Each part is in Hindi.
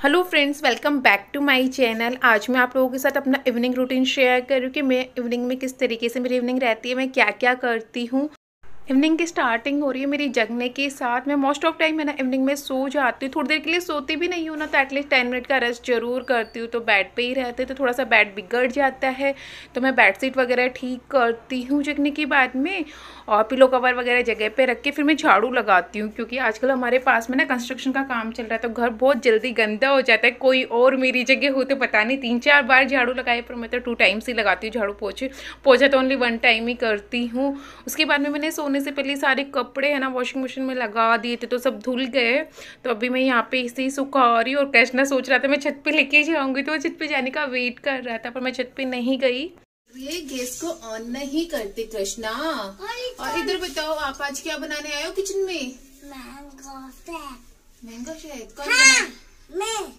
Hello friends, welcome back to my channel. आज मैं आप लोगों के साथ अपना इवनिंग रूटीन शेयर करूँ कि मैं इवनिंग में किस तरीके से मेरी इवनिंग रहती है, मैं क्या क्या करती हूँ। इवनिंग की स्टार्टिंग हो रही है मेरी जगने के साथ। मैं मोस्ट ऑफ टाइम मैं ना इवनिंग में सो जाती हूँ, थोड़ी देर के लिए सोती भी नहीं हूँ ना, तो एटलीस्ट 10 मिनट का रेस्ट जरूर करती हूँ। तो बेड पे ही रहते तो थोड़ा सा बेड बिगड़ जाता है, तो मैं बेडशीट वगैरह ठीक करती हूँ जगने के बाद में, और पिलो कवर वगैरह जगह पे रख के फिर मैं झाड़ू लगाती हूँ। क्योंकि आजकल हमारे पास में ना कंस्ट्रक्शन का काम चल रहा है, तो घर बहुत जल्दी गंदा हो जाता है। कोई और मेरी जगह हो तो पता नहीं 3-4 बार झाड़ू लगाए, पर मैं तो 2 टाइम्स ही लगाती हूँ झाड़ू। पोछा तो ओनली 1 टाइम ही करती हूँ। उसके बाद में मैंने सोने से पहले सारे कपड़े है ना वॉशिंग मशीन में लगा दिए थे, तो सब धुल गए। तो अभी मैं यहाँ पे इसे ही सुखा रही हूँ। और कृष्णा सोच रहा था मैं छत पे लेके जाऊंगी, तो वो छत पे जाने का वेट कर रहा था, पर मैं छत पे नहीं गई। ये गैस को ऑन नहीं करते कृष्णा। और इधर बताओ, आप आज क्या बनाने आए हो किचन में? Mango shake. Mango shake? कौन हाँ, बना? मैं।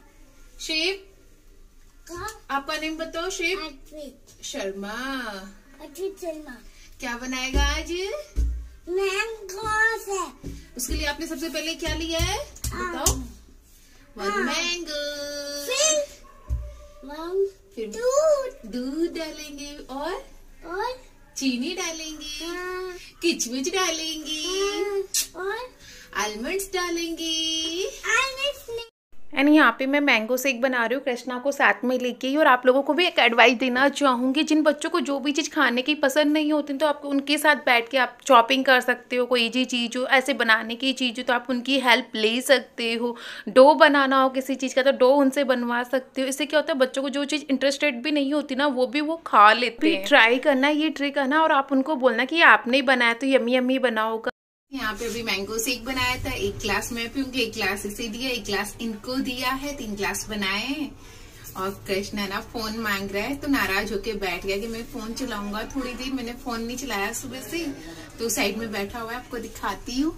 शेफ, आपका नेम बताओ। शेफ अद्वित शर्मा। शर्मा। क्या बनाएगा आज? Mango shake. उसके लिए आपने सबसे पहले क्या लिया है बताओ? 1 मैंगो, फिर दूध डालेंगे और चीनी डालेंगे, किचमिच डालेंगे और आलमंड्स डालेंगे। आलमंड्स। एंड यहाँ पे मैं मैंगो शेक बना रही हूँ कृष्णा को साथ में लेके ही। और आप लोगों को भी एक एडवाइस देना चाहूँगी, जिन बच्चों को जो भी चीज़ खाने की पसंद नहीं होती तो आप उनके साथ बैठ के आप चॉपिंग कर सकते हो। कोई जी चीज़ हो ऐसे बनाने की चीज़ हो तो आप उनकी हेल्प ले सकते हो। डो बनाना हो किसी चीज़ का तो डो उनसे बनवा सकते हो। इससे क्या होता है, बच्चों को जो चीज़ इंटरेस्टेड भी नहीं होती ना वो खा लेते हैं। ट्राई करना, ये ट्रिक करना, और आप उनको बोलना कि आपने ही बनाया तो यम्मी यम्मी बनाओगा। यहाँ पे अभी मैंगो शेक बनाया था, 1 ग्लास मैं पीऊंगी, 1 ग्लास इसे दिया, 1 ग्लास इनको दिया है, 3 ग्लास बनाए हैं। और कृष्णा ना फोन मांग रहा है, तो नाराज होके बैठ गया कि मैं फोन चलाऊंगा थोड़ी देर। मैंने फोन नहीं चलाया सुबह से, तो साइड में बैठा हुआ है, आपको दिखाती हूँ।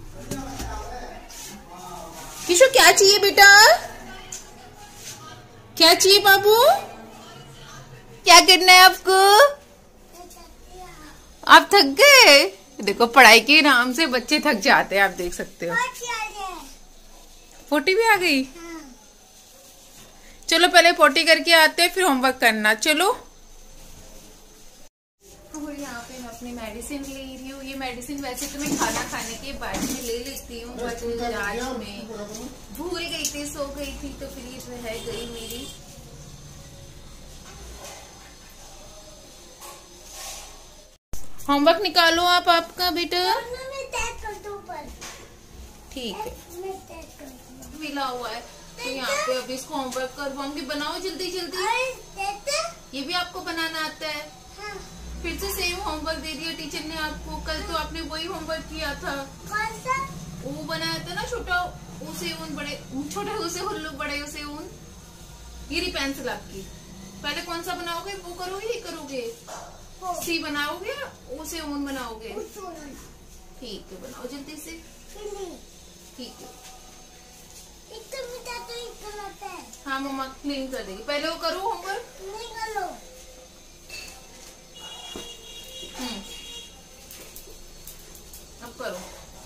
किशो क्या चाहिए बेटा? क्या चाहिए बाबू? क्या करना है आपको? आप थक गए? देखो, पढ़ाई के नाम से बच्चे थक जाते हैं, आप देख सकते हो। 40 भी आ गई? चलो पहले पोटी करके आते हैं, फिर होमवर्क करना। चलो। और यहाँ पे मैं अपनी मेडिसिन ले रही हूँ। ये मेडिसिन वैसे तो मैं खाना खाने के बाद में ले लेती हूँ, बट आज में भूल गई थी, सो गई थी, तो फिर ये रह गई मेरी। होमवर्क निकालो आप आपका बेटा। ठीक है, मिला हुआ है, तो यहाँ पे अभी इसको होमवर्क करवाऊंगी। बनाओ जल्दी जल्दी। ये भी आपको बनाना आता है? हाँ। फिर से सेम होमवर्क दे दिया टीचर ने आपको। कल तो आपने वही होमवर्क किया था। कौन सा? वो बनाया था ना, छोटा उसे ऊन, बड़े छोटे उसे हुल्लू, बड़े उसे ऊन। ये रही पेंसिल आपकी। पहले कौन सा बनाओगे, वो करोगे ये करोगे? सी बनाओगे, उसे ऊन बनाओगे? ठीक है, बनाओ जल्दी से। ठीक है, हाँ मम्मा क्लीन कर देगी। पहले वो करो होमवर्क। अब करो।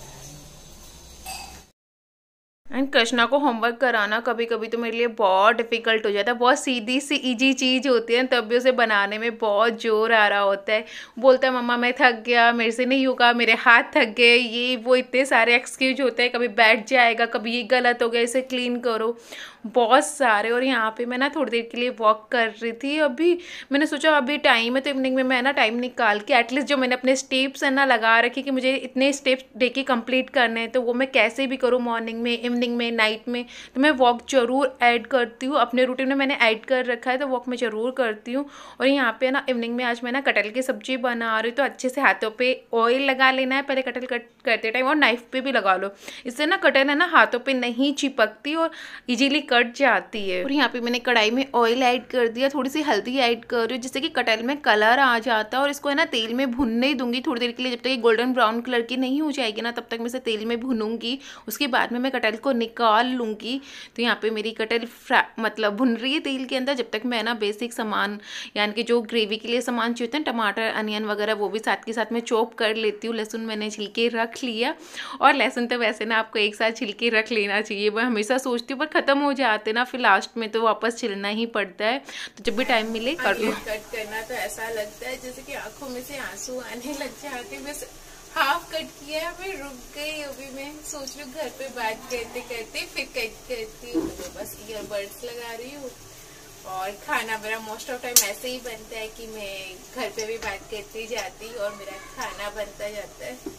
एंड कृष्णा को होमवर्क कराना कभी कभी तो मेरे लिए बहुत डिफिकल्ट हो जाता है। बहुत सीधी सी इजी चीज़ होती है, तब भी उसे बनाने में बहुत जोर आ रहा होता है। बोलता है मम्मा मैं थक गया, मेरे से नहीं होगा, मेरे हाथ थक गए, ये वो इतने सारे एक्सक्यूज होते हैं। कभी बैठ जाएगा, कभी ये गलत हो गया, इसे क्लीन करो, बहुत सारे। और यहाँ पे मैं ना थोड़ी देर के लिए वॉक कर रही थी। अभी मैंने सोचा अभी टाइम है, तो इवनिंग में मैं ना टाइम निकाल के एटलीस्ट जो मैंने अपने स्टेप्स है ना लगा रखी कि मुझे इतने स्टेप्स डे के कंप्लीट करने हैं, तो वो मैं कैसे भी करूँ, मॉर्निंग में, इवनिंग में, नाइट में, तो मैं वॉक जरूर ऐड करती हूँ। अपने रूटीन में मैंने ऐड कर रखा है, तो वॉक मैं ज़रूर करती हूँ। और यहाँ पे ना इवनिंग में आज मैं ना कटहल की सब्जी बना रही हूँ, तो अच्छे से हाथों पे ऑयल लगा लेना है पहले कटहल कट करते टाइम, और नाइफ पे भी लगा लो। इससे ना कटहल है ना हाथों पे नहीं चिपकती और इजीली कट जाती है। और यहाँ पे मैंने कढ़ाई में ऑयल ऐड कर दिया, थोड़ी सी हल्दी ऐड कर रही हूँ, जिससे कि कटहल में कलर आ जाता है। और इसको है ना तेल में भुनने ही दूंगी थोड़ी देर के लिए, जब तक ये गोल्डन ब्राउन कलर की नहीं हो जाएगी ना, तब तक मैं इसे तेल में भुनूंगी। उसके बाद में मैं कटहल को निकाल लूँगी। तो यहाँ पे मेरी कटहल मतलब भुन रही है तेल के अंदर, जब तक मैं ना बेसिक सामान यानी कि जो ग्रेवी के लिए सामान चाहिए होते हैं, टमाटर, अनियन वगैरह, वो भी साथ के साथ में चॉप कर लेती हूँ। लहसुन मैंने छिलके रख लिया, और लहसुन तो वैसे ना आपको एक साथ छिलके रख लेना चाहिए, मैं हमेशा सोचती हूँ पर ख़त्म हो जाते ना, फिर लास्ट में तो वापस छिलना ही पड़ता है। तो जब भी टाइम मिले कर लो। कट करना तो ऐसा लगता है जैसे कि आंखों में से आंसू आने लग जाते। बस हाफ कट किया, मैं रुक गई। अभी मैं सोच रही हूँ घर पे बात करते करते फिर कट करती हूँ। तो बस ईयरबड्स लगा रही हूँ। और खाना मेरा मोस्ट ऑफ टाइम ऐसे ही बनता है कि मैं घर पे भी बात करती जाती और मेरा खाना बनता जाता है।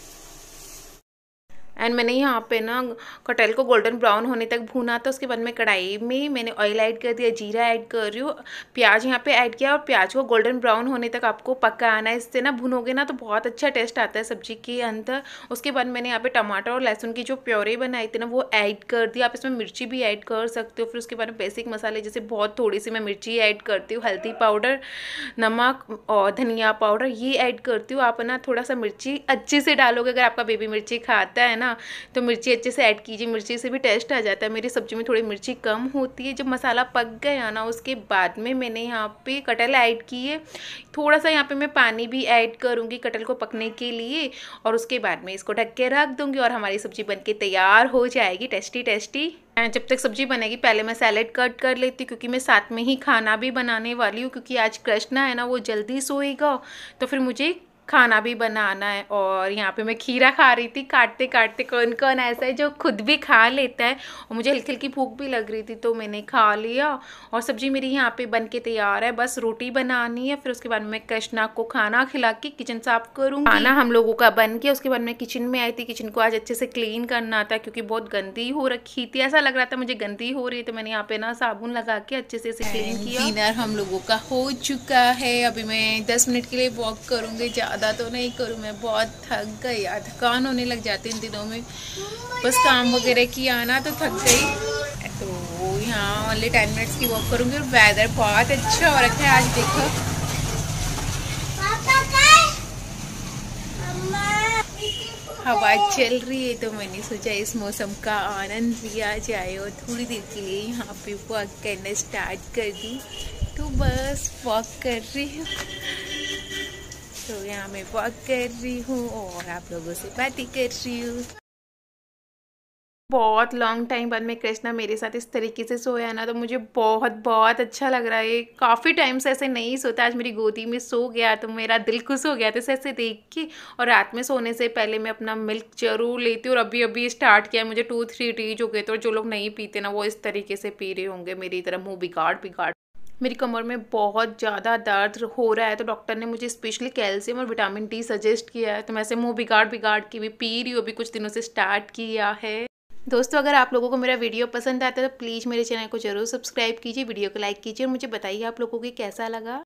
एंड मैंने यहाँ पे ना कटहल को गोल्डन ब्राउन होने तक भूना था। उसके बाद में कढ़ाई में मैंने ऑयल ऐड कर दिया, जीरा ऐड कर रही हूँ, प्याज यहाँ पे ऐड किया और प्याज को गोल्डन ब्राउन होने तक आपको पकाना है। इससे ना भुनोगे ना तो बहुत अच्छा टेस्ट आता है सब्जी के अंदर। उसके बाद मैंने यहाँ पे टमाटर और लहसुन की जो प्योरे बनाई थी ना वो ऐड कर दी। आप इसमें मिर्ची भी ऐड कर सकते हो। फिर उसके बाद में बेसिक मसाले जैसे बहुत थोड़ी सी मैं मिर्ची ऐड करती हूँ, हल्दी पाउडर, नमक और धनिया पाउडर ये ऐड करती हूँ। आप ना थोड़ा सा मिर्ची अच्छे से डालोगे, अगर आपका बेबी मिर्ची खाता है ना तो मिर्ची अच्छे से ऐड कीजिए, मिर्ची से भी टेस्ट आ जाता है। मेरी सब्जी में थोड़ी मिर्ची कम होती है। जब मसाला पक गया ना उसके बाद में मैंने यहाँ पे कटहल ऐड किए। थोड़ा सा यहाँ पे मैं पानी भी ऐड करूँगी कटहल को पकने के लिए और उसके बाद में इसको ढक के रख दूँगी और हमारी सब्जी बनके तैयार हो जाएगी, टेस्टी टेस्टी। जब तक सब्जी बनेगी पहले मैं सैलेड कट कर लेती हूँ क्योंकि मैं साथ में ही खाना भी बनाने वाली हूँ। क्योंकि आज कृष्णा है ना वो जल्दी सोएगा तो फिर मुझे खाना भी बनाना है। और यहाँ पे मैं खीरा खा रही थी काटते काटते। कौन कौन ऐसा है जो खुद भी खा लेता है, और मुझे हल्की हल्की भूख भी लग रही थी तो मैंने खा लिया। और सब्जी मेरी यहाँ पे बन के तैयार है, बस रोटी बनानी है। फिर उसके बाद मैं कृष्णा को खाना खिला के किचन साफ करूँगी। खाना हम लोगों का बन के उसके बाद मैं किचन में आई थी। किचन को आज अच्छे से क्लीन करना था क्योंकि बहुत गंदी हो रखी थी। ऐसा लग रहा था मुझे गंदी हो रही है तो मैंने यहाँ पे ना साबुन लगा के अच्छे से इसे क्लीन किया। डिनर हम लोगों का हो चुका है। अभी मैं 10 मिनट के लिए वॉक करूँगी, ज़्यादा तो नहीं करूँ, मैं बहुत थक गई यार, थकान होने लग जाती इन दिनों में। बस काम वगैरह किया ना तो थक गई। तो यहाँ ओनली 10 मिनट्स की वॉक करूँगी। और वेदर बहुत अच्छा हो रखा है आज, देखो हवा चल रही है तो मैंने सोचा इस मौसम का आनंद लिया जाए और थोड़ी देर के लिए यहाँ पे वॉक करना स्टार्ट कर दी। तो बस वॉक कर रही हूँ, तो यहाँ मैं वॉक कर रही हूँ और आप लोगों से बातें कर रही हूँ। बहुत लॉन्ग टाइम बाद में कृष्णा मेरे साथ इस तरीके से सोया ना तो मुझे बहुत बहुत अच्छा लग रहा है। काफ़ी टाइम से ऐसे नहीं सोता, आज मेरी गोदी में सो गया तो मेरा दिल खुश हो गया था ऐसे देख के। और रात में सोने से पहले मैं अपना मिल्क जरूर लेती हूँ और अभी अभी स्टार्ट किया। मुझे 2-3 डेज हो गए तो जो लोग नहीं पीते ना वो इस तरीके से पी रहे होंगे मेरी तरह मुँह बिगाड़ बिगाड़। मेरी कमर में बहुत ज़्यादा दर्द हो रहा है तो डॉक्टर ने मुझे स्पेशली कैल्शियम और विटामिन डी सजेस्ट किया है। तो मैं ऐसे मुँह बिगाड़ बिगाड़ के भी पी रही हूँ, अभी कुछ दिनों से स्टार्ट किया है। दोस्तों अगर आप लोगों को मेरा वीडियो पसंद आता है तो प्लीज़ मेरे चैनल को जरूर सब्सक्राइब कीजिए, वीडियो को लाइक कीजिए और मुझे बताइए आप लोगों को कैसा लगा।